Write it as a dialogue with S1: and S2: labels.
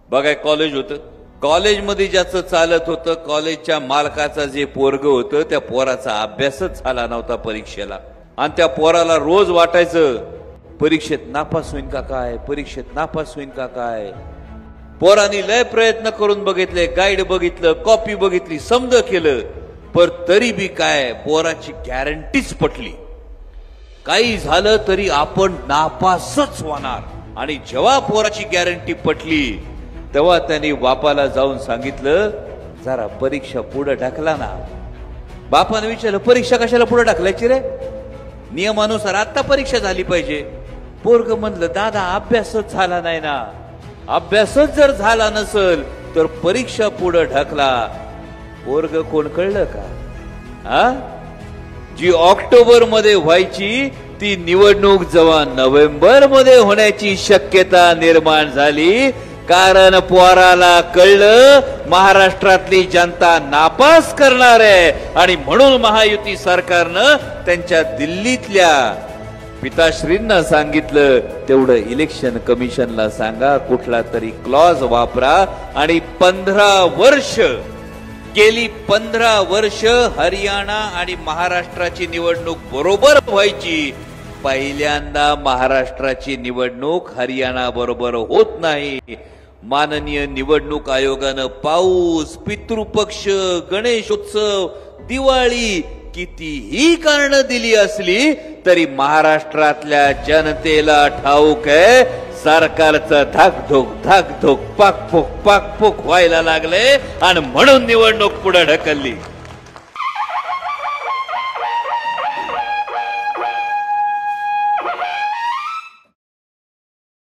S1: बघा कॉलेज होतं, कॉलेजमध्ये ज्याचं चालत होतं, कॉलेजच्या मालकाचा जे पोरग होतं त्या पोराचा अभ्यासच झाला नव्हता परीक्षेला, आणि त्या पोराला रोज वाटायचं परीक्षेत नापास होईन का काय, परीक्षेत नापास होईन का काय. पोरांनी लय प्रयत्न करून बघितले, गाईड बघितलं, कॉपी बघितली, समज केलं, पर तरी बी काय पोराची गॅरंटीच पटली, काही झालं तरी आपण नापासच होणार. आणि जेव्हा पोराची गॅरंटी पटली तेव्हा त्यांनी बापाला जाऊन सांगितलं जरा परीक्षा पुढे ढकला ना. बापाने विचारलं परीक्षा कशाला पुढे ढकलायची रे, नियमानुसार आता परीक्षा झाली पाहिजे. पोरग म्हणलं दादा अभ्यासच झाला नाही ना. अभ्यासच जर झाला नसल तर परीक्षा पुढे ढकला. पोरग कोण कळलं का, जी ऑक्टोबर मध्ये व्हायची ती निवडणूक जेव्हा नोव्हेंबर मध्ये होण्याची शक्यता निर्माण झाली, कारण पोराला कळलं महाराष्ट्रातली जनता नापास करणार आहे. आणि म्हणून महायुती सरकारनं त्यांच्या दिल्लीतल्या पिताश्रींना सांगितलं तेवढं इलेक्शन कमिशनला सांगा, कुठला तरी क्लॉज वापरा. आणि 15 वर्ष हरियाणा आणि महाराष्ट्राची निवडणूक बरोबर व्हायची. पहिल्यांदा महाराष्ट्राची निवडणूक हरियाणा बरोबर होत नाही. माननीय निवडणूक आयोगानं पाऊस, पितृपक्ष, गणेशोत्सव, दिवाळी कितीही कारण दिली असली तरी महाराष्ट्रातल्या जनतेला ठाऊक आहे सरकारचं धाकधूक पाकपूक व्हायला लागले आणि म्हणून निवडणूक पुढे ढकलली.